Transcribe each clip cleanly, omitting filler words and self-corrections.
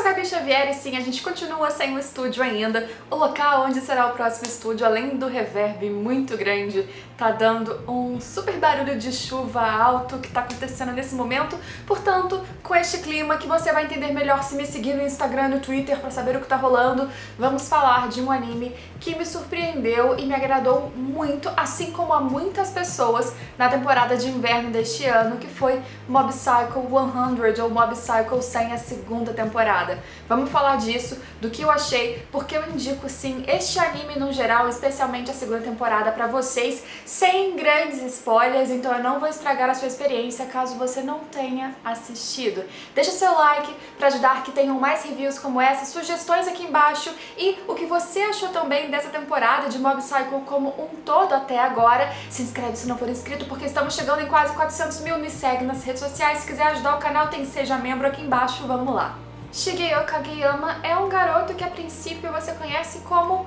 sou a Gabi Xavier e sim, a gente continua sem o estúdio ainda. O local onde será o próximo estúdio, além do reverb muito grande, tá dando um super barulho de chuva alto que tá acontecendo nesse momento. Portanto, com este clima que você vai entender melhor se me seguir no Instagram e no Twitter pra saber o que tá rolando, vamos falar de um anime que me surpreendeu e me agradou muito, assim como a muitas pessoas na temporada de inverno deste ano, que foi Mob Psycho 100 ou Mob Psycho 100, a segunda temporada. Vamos falar disso, do que eu achei, porque eu indico sim este anime no geral, especialmente a segunda temporada pra vocês, sem grandes spoilers, então eu não vou estragar a sua experiência caso você não tenha assistido. Deixa seu like pra ajudar que tenham mais reviews como essa, sugestões aqui embaixo e o que você achou também dessa temporada de Mob Psycho como um todo até agora. Se inscreve se não for inscrito, porque estamos chegando em quase 400 mil, me segue nas redes sociais, se quiser ajudar o canal tem Seja Membro aqui embaixo, vamos lá. Shigeyo Kageyama é um garoto que a princípio você conhece como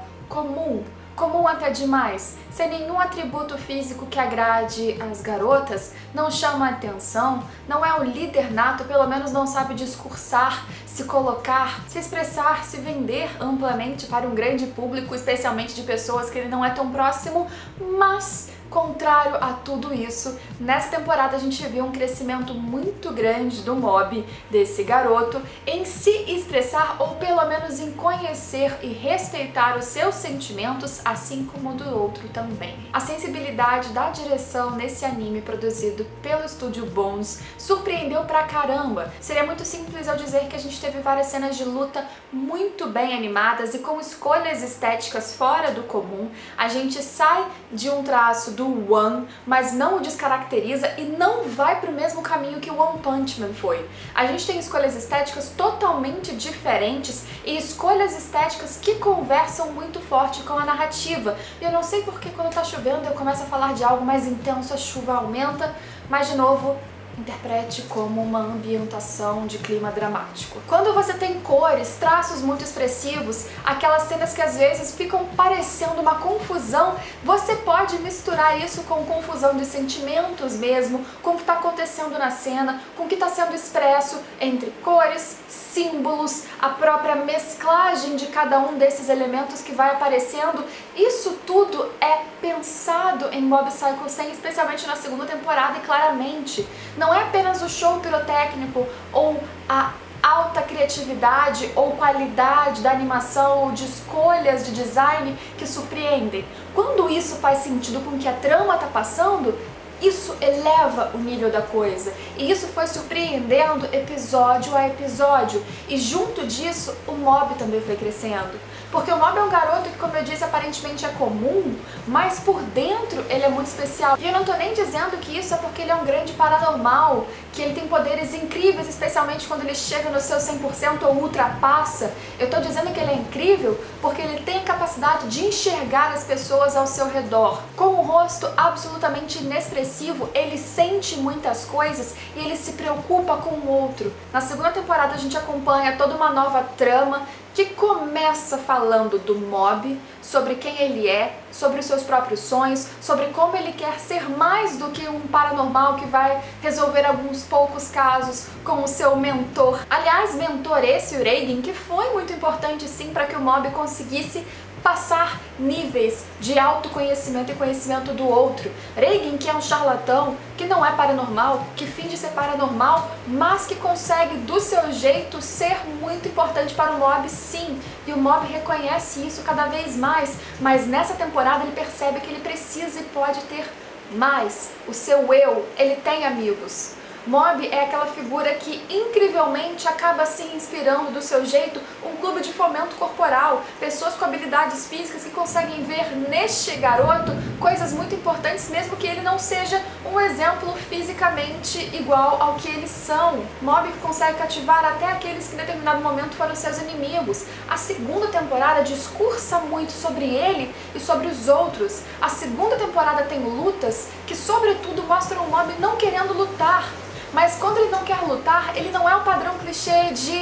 comum até demais, sem nenhum atributo físico que agrade as garotas, não chama atenção, não é um líder nato, pelo menos não sabe discursar, se colocar, se expressar, se vender amplamente para um grande público, especialmente de pessoas que ele não é tão próximo, mas contrário a tudo isso, nessa temporada a gente viu um crescimento muito grande do mob, desse garoto, em se expressar ou pelo menos em conhecer e respeitar os seus sentimentos, assim como o do outro também. A sensibilidade da direção nesse anime produzido pelo estúdio Bones surpreendeu pra caramba. Seria muito simples eu dizer que a gente teve várias cenas de luta muito bem animadas e com escolhas estéticas fora do comum. A gente sai de um traço do One, mas não o descaracteriza e não vai pro mesmo caminho que o One Punch Man foi. A gente tem escolhas estéticas totalmente diferentes e escolhas estéticas que conversam muito forte com a narrativa. E eu não sei porque quando tá chovendo eu começo a falar de algo mais intenso, a chuva aumenta, mas de novo, interprete como uma ambientação de clima dramático. Quando você tem cores, traços muito expressivos, aquelas cenas que às vezes ficam parecendo uma confusão, você pode misturar isso com confusão de sentimentos mesmo, com o que está acontecendo na cena, com o que está sendo expresso entre cores, símbolos, a própria mesclagem de cada um desses elementos que vai aparecendo. Isso tudo é pensado em Mob Psycho 100, especialmente na segunda temporada, e claramente não é apenas o show pirotécnico ou a alta criatividade ou qualidade da animação ou de escolhas de design que surpreendem. Quando isso faz sentido com o que a trama está passando, isso eleva o nível da coisa, e isso foi surpreendendo episódio a episódio, e junto disso o mob também foi crescendo, porque o mob é um garoto que, como eu disse, aparentemente é comum, mas por dentro ele é muito especial. E eu não tô nem dizendo que isso é porque ele é um grande paranormal, que ele tem poderes incríveis, especialmente quando ele chega no seu 100% ou ultrapassa. Eu tô dizendo que ele é incrível porque ele tem a capacidade de enxergar as pessoas ao seu redor. Com um rosto absolutamente inexpressivo, ele sente muitas coisas e ele se preocupa com o outro. Na segunda temporada a gente acompanha toda uma nova trama que começa falando do mob, sobre quem ele é, sobre os seus próprios sonhos, sobre como ele quer ser mais do que um paranormal que vai resolver alguns poucos casos com o seu mentor. Aliás, mentor esse, o Reigen, que foi muito importante sim para que o mob conseguisse passar níveis de autoconhecimento e conhecimento do outro. Reigen, que é um charlatão, que não é paranormal, que finge ser paranormal, mas que consegue do seu jeito ser muito importante para o mob, sim. E o mob reconhece isso cada vez mais, mas nessa temporada ele percebe que ele precisa e pode ter mais. O seu eu, ele tem amigos. Mob é aquela figura que incrivelmente acaba se inspirando do seu jeito um clube de fomento corporal, pessoas com habilidades físicas que conseguem ver neste garoto coisas muito importantes, mesmo que ele não seja um exemplo fisicamente igual ao que eles são. Mob que consegue cativar até aqueles que em determinado momento foram seus inimigos. A segunda temporada discursa muito sobre ele e sobre os outros. A segunda temporada tem lutas que sobretudo mostram o mob não querendo lutar. Mas quando ele não quer lutar, ele não é um padrão clichê de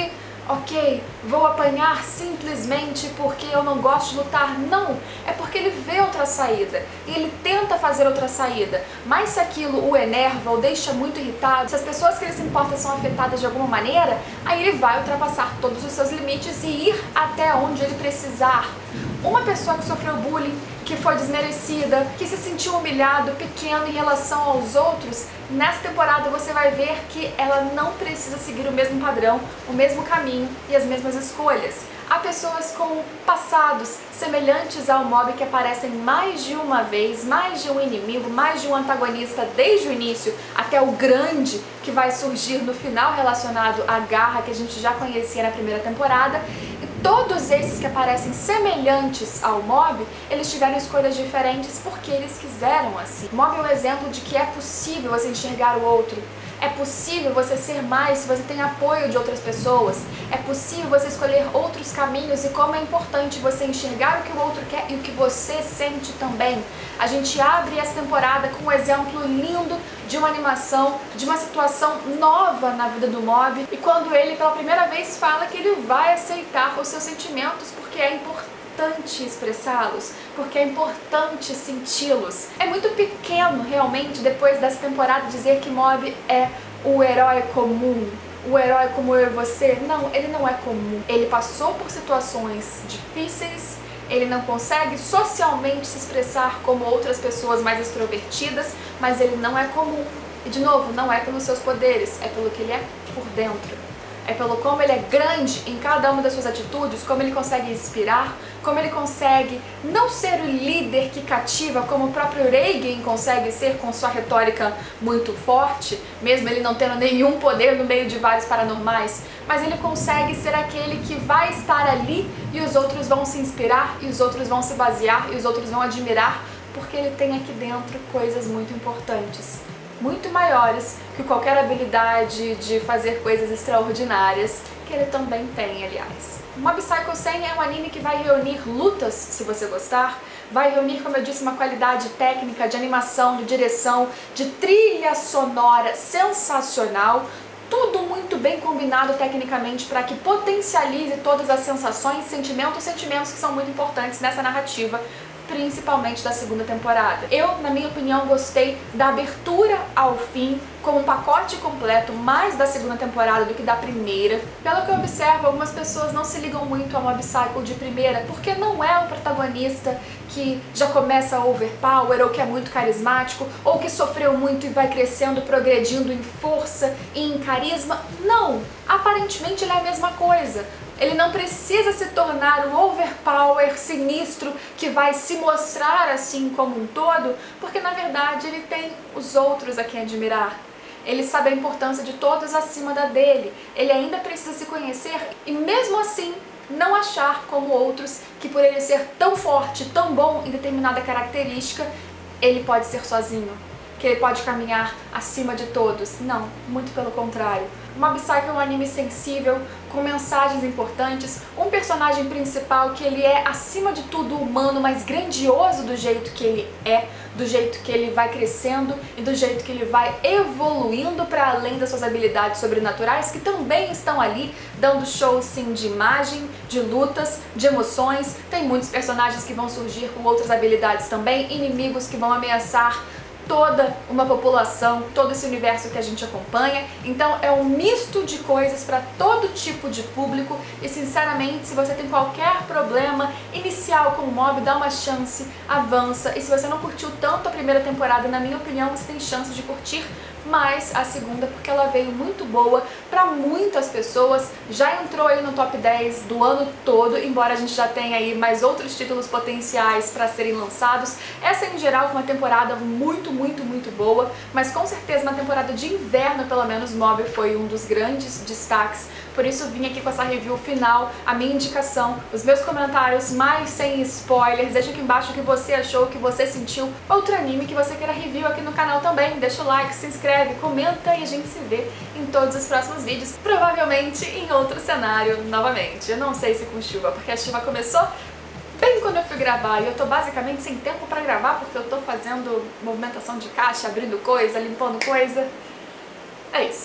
ok, vou apanhar simplesmente porque eu não gosto de lutar. Não, é porque ele vê outra saída e ele tenta fazer outra saída. Mas se aquilo o enerva ou deixa muito irritado, se as pessoas que ele se importa são afetadas de alguma maneira, aí ele vai ultrapassar todos os seus limites e ir até onde ele precisar. Uma pessoa que sofreu bullying, que foi desmerecida, que se sentiu humilhado, pequeno em relação aos outros, nessa temporada você vai ver que ela não precisa seguir o mesmo padrão, o mesmo caminho e as mesmas escolhas. Há pessoas com passados semelhantes ao Mob que aparecem mais de uma vez, mais de um inimigo, mais de um antagonista desde o início até o grande que vai surgir no final relacionado à Garra que a gente já conhecia na primeira temporada. E todos esses que aparecem semelhantes ao Mob, eles tiveram escolhas diferentes porque eles quiseram assim. Mob é um exemplo de que é possível você enxergar o outro. É possível você ser mais se você tem apoio de outras pessoas. É possível você escolher outros caminhos e como é importante você enxergar o que o outro quer e o que você sente também. A gente abre essa temporada com um exemplo lindo de uma animação, de uma situação nova na vida do Mob. E quando ele pela primeira vez fala que ele vai aceitar os seus sentimentos porque é importante expressá-los, porque é importante senti-los. É muito pequeno realmente depois dessa temporada dizer que Mob é o herói comum, o herói como eu e você. Não, ele não é comum. Ele passou por situações difíceis, ele não consegue socialmente se expressar como outras pessoas mais extrovertidas, mas ele não é comum. E de novo, não é pelos seus poderes, é pelo que ele é por dentro. É pelo como ele é grande em cada uma das suas atitudes, como ele consegue inspirar, como ele consegue não ser o líder que cativa, como o próprio Reigen consegue ser com sua retórica muito forte, mesmo ele não tendo nenhum poder no meio de vários paranormais, mas ele consegue ser aquele que vai estar ali e os outros vão se inspirar, e os outros vão se basear, e os outros vão admirar, porque ele tem aqui dentro coisas muito importantes. Muito maiores que qualquer habilidade de fazer coisas extraordinárias, que ele também tem, aliás. Mob Psycho 100 é um anime que vai reunir lutas, se você gostar, vai reunir, como eu disse, uma qualidade técnica, de animação, de direção, de trilha sonora sensacional, tudo muito bem combinado tecnicamente para que potencialize todas as sensações, sentimentos que são muito importantes nessa narrativa, principalmente da segunda temporada. Eu, na minha opinião, gostei da abertura ao fim como um pacote completo, mais da segunda temporada do que da primeira. Pelo que eu observo, algumas pessoas não se ligam muito ao Mob Psycho de primeira, porque não é o protagonista que já começa overpower, ou que é muito carismático, ou que sofreu muito e vai crescendo, progredindo em força e em carisma. Não! Aparentemente ele é a mesma coisa. Ele não precisa se tornar o overpower sinistro que vai se mostrar assim como um todo, porque na verdade ele tem os outros a quem admirar. Ele sabe a importância de todos acima da dele. Ele ainda precisa se conhecer e mesmo assim não achar como outros que por ele ser tão forte, tão bom em determinada característica, ele pode ser sozinho, que ele pode caminhar acima de todos. Não, muito pelo contrário. Mob Psycho é um anime sensível, com mensagens importantes, um personagem principal que ele é acima de tudo humano, mas grandioso do jeito que ele é, do jeito que ele vai crescendo e do jeito que ele vai evoluindo para além das suas habilidades sobrenaturais, que também estão ali, dando show sim de imagem, de lutas, de emoções. Tem muitos personagens que vão surgir com outras habilidades também, inimigos que vão ameaçar toda uma população, todo esse universo que a gente acompanha. Então é um misto de coisas para todo tipo de público e sinceramente, se você tem qualquer problema inicial com o Mob, dá uma chance, avança. E se você não curtiu tanto a primeira temporada, na minha opinião, você tem chance de curtir mais a segunda, porque ela veio muito boa para muitas pessoas, já entrou aí no top 10 do ano todo, embora a gente já tenha aí mais outros títulos potenciais para serem lançados. Essa em geral foi uma temporada muito boa, mas com certeza na temporada de inverno, pelo menos, Mob foi um dos grandes destaques. Por isso vim aqui com essa review final, a minha indicação, os meus comentários mais sem spoilers. Deixa aqui embaixo o que você achou, o que você sentiu, outro anime que você queira review aqui no canal também. Deixa o like, se inscreve, comenta e a gente se vê em todos os próximos vídeos, provavelmente em outro cenário novamente. Eu não sei se com chuva, porque a chuva começou bem quando eu fui gravar e eu tô basicamente sem tempo pra gravar porque eu tô fazendo movimentação de caixa, abrindo coisa, limpando coisa. É isso.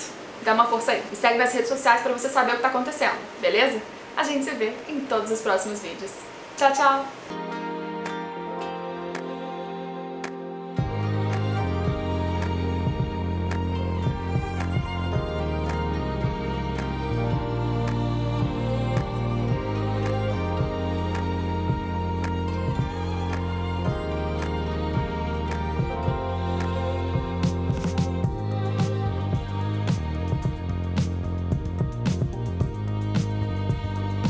Dá uma força aí. Me segue nas redes sociais pra você saber o que tá acontecendo, beleza? A gente se vê em todos os próximos vídeos. Tchau, tchau!